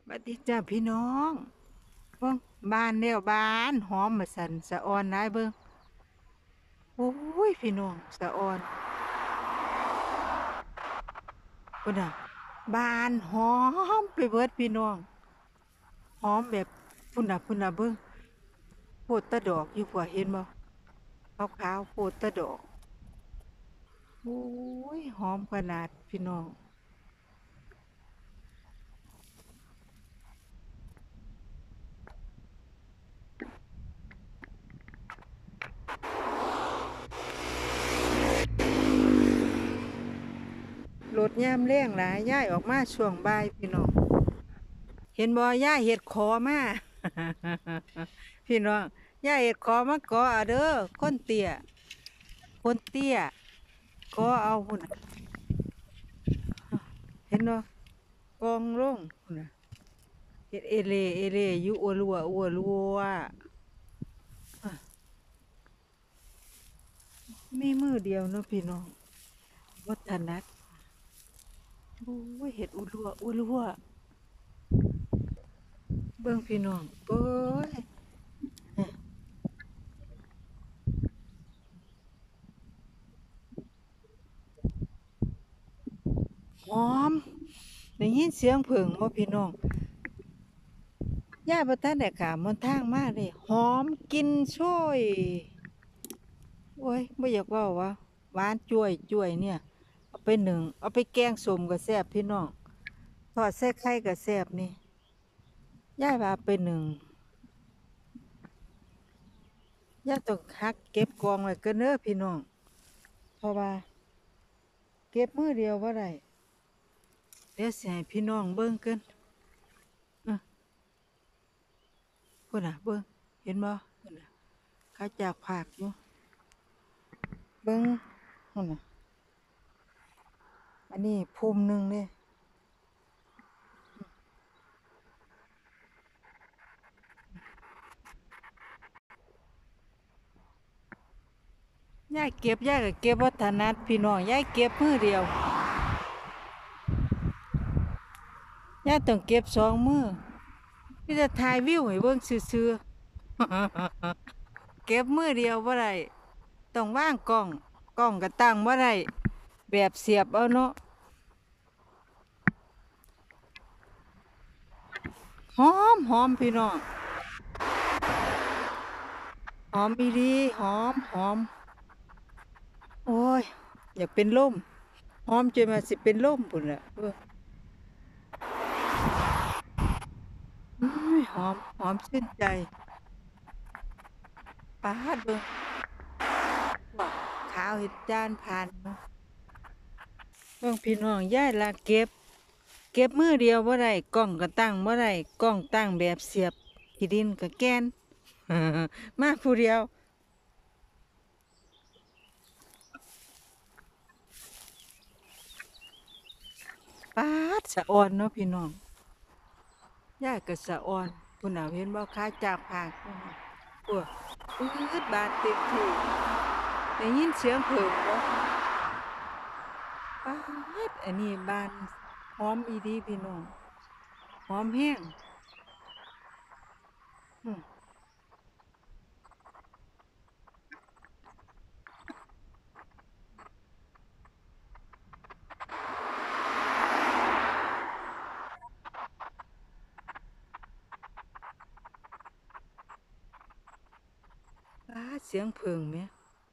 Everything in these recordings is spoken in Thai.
บัดนี้จ้าพี่น้องเบิ่งบ้านแล้วบ้านหอมมาสั่นสะออนหลายเบิ่งโอ้ยพี่น้องสะออนพุ่นน่ะบ้านหอมไปเบิดพี่น้องหอมแบบพุ่นน่ะเบิ่งโพดแตะดอกอยู่กว่าเห็นบ่ขาวๆโพดแตะดอกโอ้ยหอมขนาดพี่น้องรถยามแล้งหลายย้ายออกมาช่วงบ่ายพี่น้องเห็นบ่ย้ายเฮ็ดขอมา พี่น้องย่าเห็ดขอมาก่อเอาเด้อคนเตี้ยก่อเอาพุ่นน่ะเห็นบ่กองลงพุ่นน่ะเฮ็ดเอเลอยู่อัวรัวอ่ะมีมือเดียวเนาะพี่น้องบ่ถนัดโอ้ยเฮ็ดอัวรัวเบิ่งพี่น้องโอ้ยหอมได้ยินเสียงผึ้งบ่พี่น้องย่าบ่ทันได้ข้ามมันทางมาเลยหอมกลิ่นโชย โอ้ยไม่อยากเว่าว่าหวานจ่วยเนี่ยเอาไปหนึ่งเอาไปแกงส้มก็แซ่บพี่น้องทอดใส่ไข่ก็แซ่บนี่ย่ายว่าเอาไปหนึ่งย่าต้องหักเก็บกองไว้กันเน้อพี่น้องเพราะว่าเก็บมือเดียวว่าไรเดี๋ยวสิให้พี่น้องเบิ่งกันเออพุ่นน่ะเบิ่งเห็นบ่พุ่นน่ะเขาจากผักอยู่เบิ่งพุ่นน่ะอันนี้ภูมิหนึ่งเลยย่ายเก็บย่ายก็เก็บวัฒนัดพี่น้องย่ายเก็บมือเดียว ย่าต้องเก็บสองมือพี่จะถ่ายวิวให้เบิ่งซื่อๆเก็บมือเดียวบ่ได้ต้องวางกล้องก็ตั้งบ่ได้แบบเสียบเอาเนาะหอมพี่น้องหอมอีหลีหอมโอ้ยอยากเป็นลมหอมจนมาสิเป็นลมพุ่นล่ะเบิ่งอื้อหอมชื่นใจปาดเบิ่งว้าขาวเห็ดจานผ่านเนาะเบิ่งพี่น้องย้ายละเก็บมือเดียวบ่ได้กล้องก็ตั้งบ่ได้กล้องตั้งแบบเสียบขี้ดินก็แกนมาผู้เดียวปาดสะอ่อนเนาะพี่น้องยายก็สะอ่อนพุ่นน่ะเห็นบ่ค้าจากภาคพุ่นปื๊ดบานเต็มที่ได้ยินเสียงเพิ่นบ่ปาดอันนี้บานหอมอีหลีพี่น้องหอมแฮงอือปาดเสียงเพิ่งแหม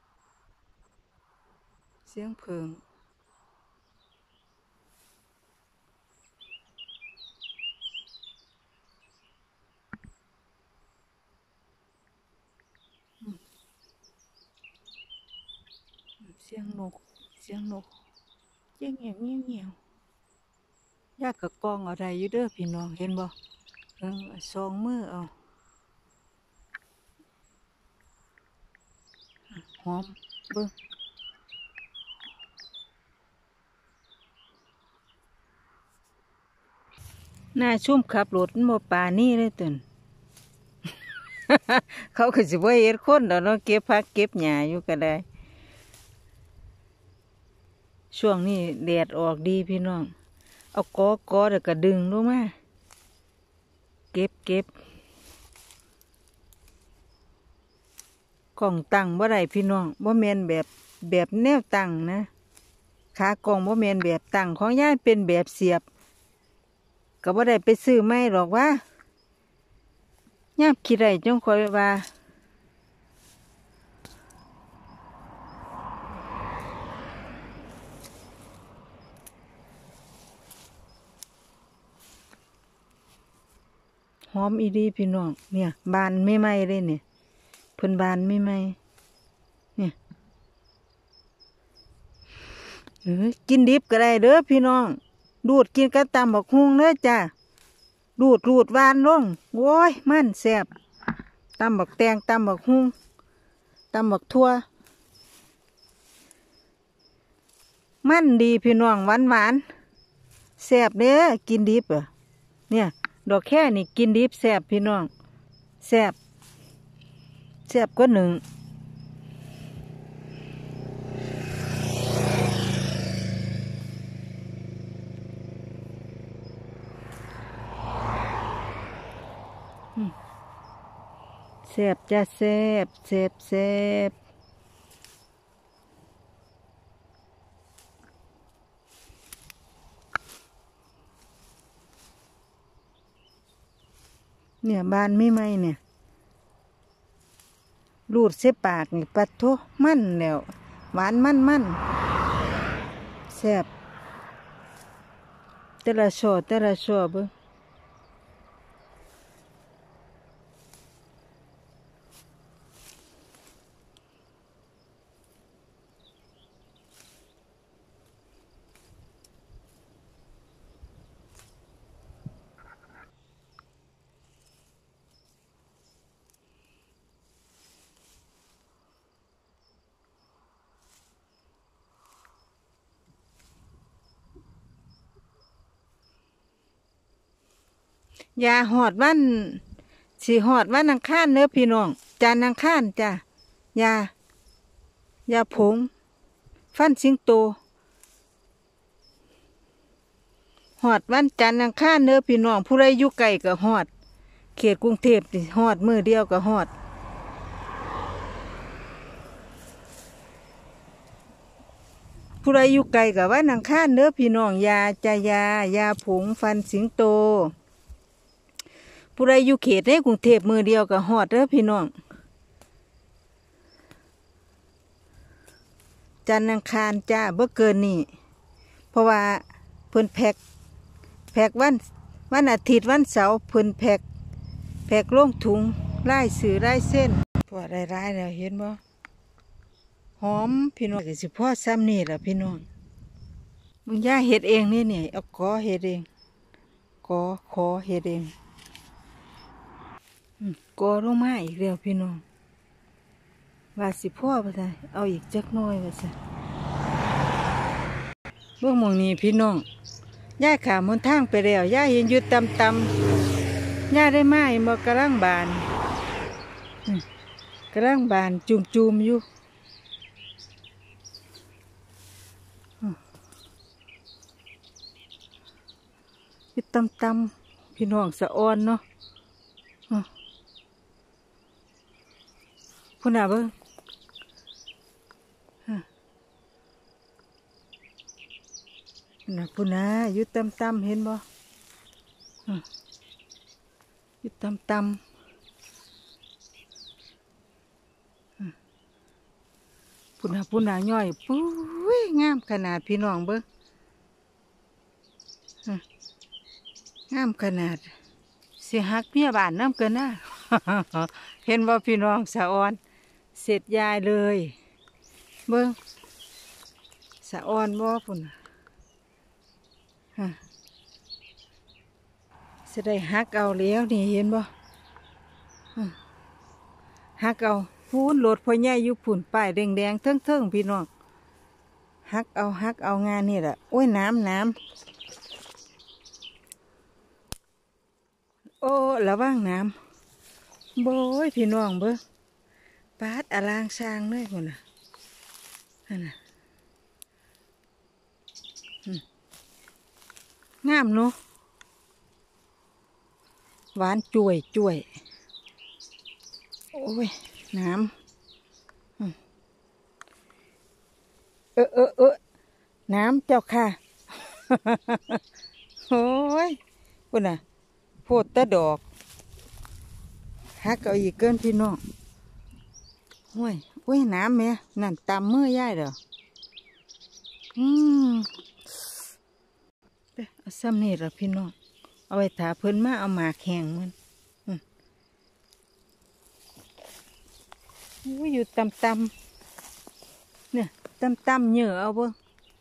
เสียงเพิ่งเสียงนกเสียงนกเจียงแหวเงียวๆยายก็กองเอาได้อยู่เด้อพี่น้องเห็นบ่เออสองมือเอาหอมเบิ่ง หน้าชุ่มขับรถมันบ่ปานนี้เลยตุ่น เขาก็สิบ่เฮ็ดคนดอกเนาะเก็บผักเก็บหญ้าอยู่ก็ได้ช่วงนี้แดดออกดีพี่น้องเอากอแล้วก็ดึงลงมาเก็บกล่องตั้งบ่ได้พี่น้องบ่แม่นแบบแนวตั้งนะขากล่องบ่แม่นแบบตั้งของยายเป็นแบบเสียบก็บ่ได้ไปซื้อไม่หรอกว่ายามคิดได้จงคอยว่าหอมอีดีพี่น้องเนี่ยบานไม่ไหม้เลยเนี่ยเพิ่นบานไม่ไหม้เนี่ยกินดิบก็ได้เด้อพี่น้องดูดกินกับตำบักฮุงเด้อจ้ารูดหวานลงโว้ยมันแซ่บตำบักแตงตำบักฮุงตำบักทั่วมันดีพี่น้องหวานแซ่บเด้อกินดิบอ่ะเนี่ยดอกแค่นี่กินดิบแซ่บพี่น้องแซ่บก็หนึ่งแซ่บจ้าแซ่บเนี่ยบานไม่ไหมเนี่ยรูดเสปากนี่ปัดโทมันแล้วหวานมันแซ่บแต่ละช่อเบิ่งยาหอดวันสีหอดวันอังคารเนื้อพี่น้องจานอังคารจ้ะยาผงฟันสิงโตหอดวันจันทร์อังคารเนื้อพี่น้องผู้ใดอยู่ไกลก็หอดเขตกรุงเทพนี่หอดมือเดียวก็หอดผู้ใดอยู่ไกลกับวันอังคารเนื้อพี่น้องยาผงฟันสิงโตผู้ใดอยู่เขตในกรุงเทพมือเดียวก็หอดเด้อพี่น้องจันทร์อังคารจ้าบ่เกินนี่เพราะว่าเพิ่นแพ็กวันอาทิตย์วันเสาร์เพิ่นแพ็กลงถุงไล่สื่อไล่เส้นพอได้ร้ายแล้วเห็นบ่หอมพี่น้องก็สิพ่อซ้ำนี่ล่ะพี่น้องมึงย่าเฮ็ดเองนี่เอาขอเฮ็ดเองขอเฮ็ดเองกอลงมาอีกแล้วพี่น้องว่าสิพ่อว่าซั่นเอาอีกจักหน่อยว่าซั่นเบิ่งหม้องนี้พี่น้องย่าขามนทางไปแล้วย่าเห็นอยู่ตำย่าได้มาบ่กำลังบานจุ่มอยู่อยู่ตำพี่น้องสะอ่อนเนาะพุ่นน่ะเบิ่งพุ่นน่ะอยู่ตำเห็นบ่อยู่ตำพุ่นน่ะย่อยปุ้ยงามขนาดพี่น้องเบิ่งงามขนาดสิหักเมียบ้านน้ำเกินนะ เห็นว่าพี่น้องสะออนเสร็จยายเลยเบิ้งสะออนบ่พุ่นจะได้หักเอาแล้วนี่เห็นบ่หักเอาพูนโหลดพ่อใหญ่อยู่พุ่นป้ายแดงเทิงพี่น้องหักเอางานนี่แหละโอ้ยน้ำโอ้ระวังน้ำโบยพี่น้องเบิ้งปาดอลางช้างเลยคนน่ะนั่นน่ะงามเนาะหวานจ่วยจ่วยโอ้ยน้ำน้ำเจ้าค่ะ โอ้ยพุ่นน่ะโพดแตะดอกฮักเอาอีกเกินพี่น้องห้วยอุ้ยน้ำแม่นั่นตามมือย่ายเด้ออืมไปเอาซ้ำนี่ละพี่น้องเอาไว้ถาเพิ่นมาเอาหมากแห้งมันอุ้ยอยู่ตำเนี่ยตำเหยื่อเอาเบิ่ง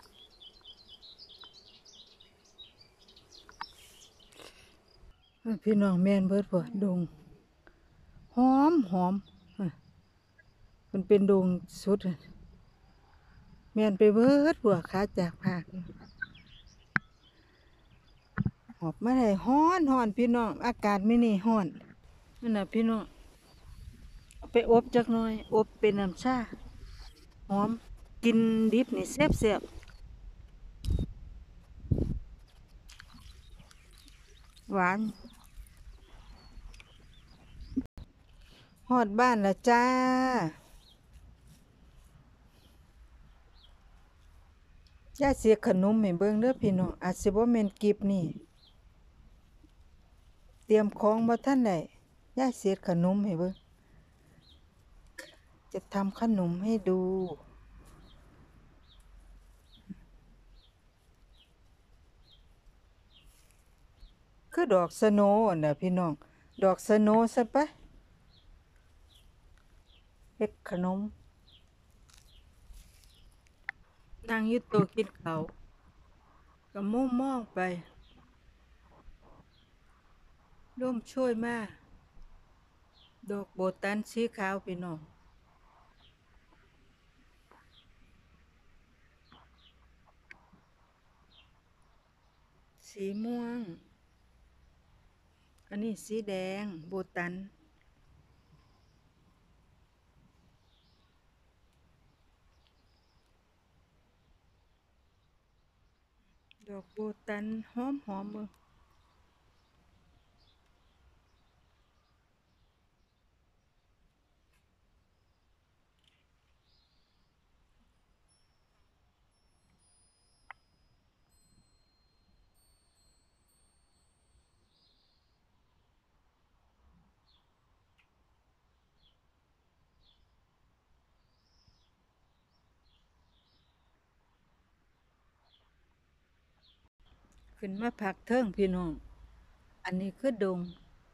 พี่น้องแม่นเบิดบ่ดงหอมหอมมันเป็นดงสุดแม่นไปเบิดบัวขาจากภาคหอบมาได้ฮ้อนฮ้อนพี่น้องอากาศไม่นี่ฮ้อนนั่นน่ะพี่น้องเอาไปอบจักหน่อยอบเป็นน้ำชาหอมกินดิบนี่แซ่บหวานฮอดบ้านละจ้าย่าเสียขนมให้เบิ่งเด้อพี่น้องอาจสิบ่แม่นกิบนี่เตรียมของบ่ทันได้ย่าเสียขนมให้เบิ่งจะทำขนมให้ดูคือดอกสโนน่ะพี่น้องดอกสโนซะปะเฮ็ดขนมนั่งอยู่โต๊ะกินข้าวก็มองไปลมโชยมาดอกโบตันสีขาวพี่น้องสีม่วงอันนี้สีแดงโบตันดอกโบตันหอมหอมเบิ่งขึ้นมาผักเทิงพี่น้องอันนี้คือดง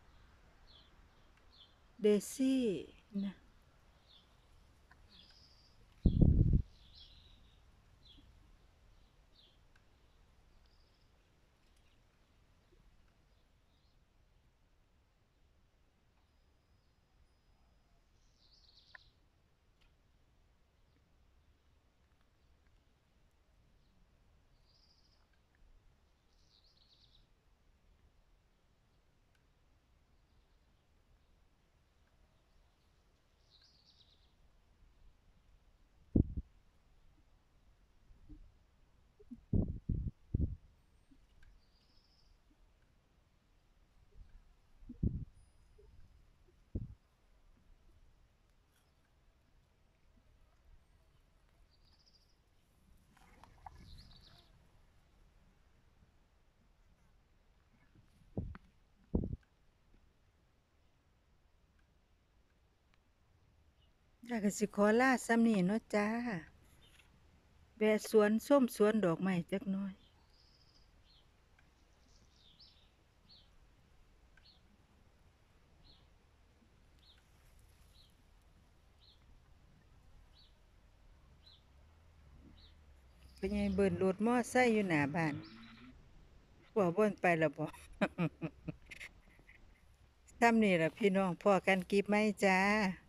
เดซี่นะแล้วก็สิขอลาซ้ำนี่เนาะจ้าแวะสวนส้มสวนดอกไม้จักหน่อยเป็นไงเบิ่นรถมอไซค์อยู่หน้าบ้านผัวบ่นไปแล้วบ่ ซ้ำนี่ล่ะพี่น้องพอกันกิบไหมจ้า